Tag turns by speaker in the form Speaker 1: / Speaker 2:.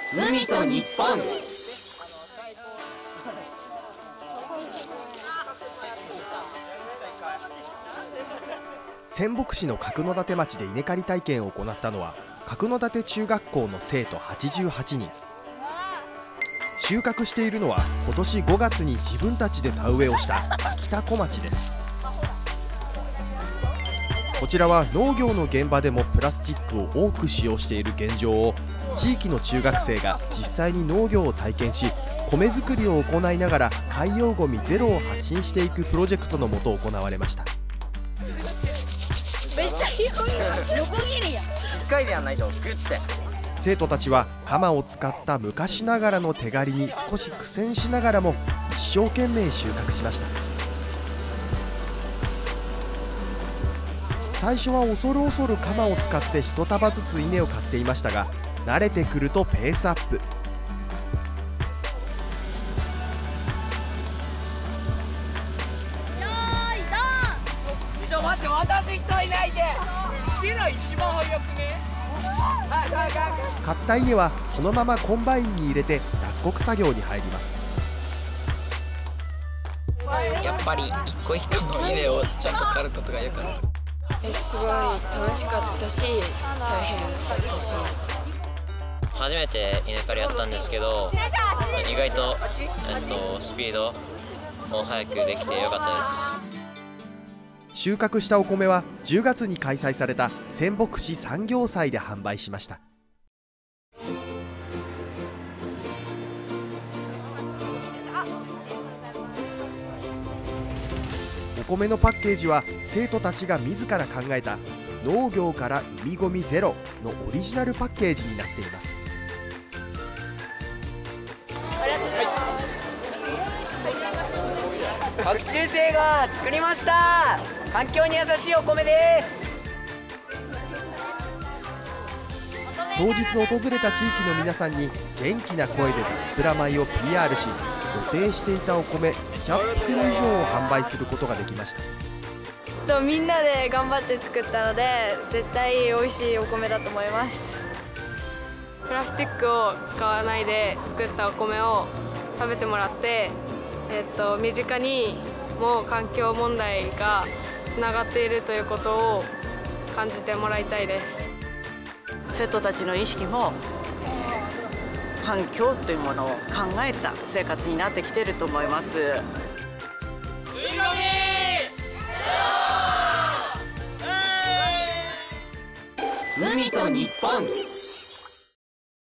Speaker 1: 海と日本。
Speaker 2: 仙北市の角館町で稲刈り体験を行ったのは角館中学校の生徒88人。収穫しているのは今年5月に自分たちで田植えをした秋田小町です。こちらは農業の現場でもプラスチックを多く使用している現状を地域の中学生が実際に農業を体験し、米作りを行いながら海洋ゴミゼロを発信していくプロジェクトのもと行われました。
Speaker 3: めっちゃ広いやん、横切りやん。
Speaker 1: 1回でやんないとグッて。
Speaker 2: 生徒たちは鎌を使った昔ながらの手刈りに少し苦戦しながらも一生懸命収穫しました。最初は恐る恐る鎌を使って1束ずつ稲を刈っていましたが、慣れてくるとペースアップ。
Speaker 3: 待って、私一人いないで。一番早くね。
Speaker 2: 刈った稲はそのままコンバインに入れて脱穀作業に入ります。
Speaker 4: やっぱり一個一個の稲をちゃんと刈ることが良かった。すごい楽しかったし、大変だったし。
Speaker 5: 初めて稲刈りやったんですけど、意外と、スピードも速くできて良かったです。
Speaker 2: 収穫したお米は10月に開催された仙北市産業祭で販売しました。お米のパッケージは生徒たちが自ら考えた農業から海ゴミゼロのオリジナルパッケージになっています。
Speaker 3: 学中生が作りました。環境に優しいお米です。
Speaker 2: 当日訪れた地域の皆さんに元気な声で脱プラ米を PR し、予定していたお米100袋以上を販売することができました。
Speaker 6: みんなで頑張って作ったので絶対美味しいお米だと思います。プラスチックを使わないで作ったお米を食べてもらって、身近にも環境問題がつながっているということを感じてもらいたいです。
Speaker 7: 生徒たちの意識も環境というものを考えた生活になってきていると思います。
Speaker 1: 海と日本。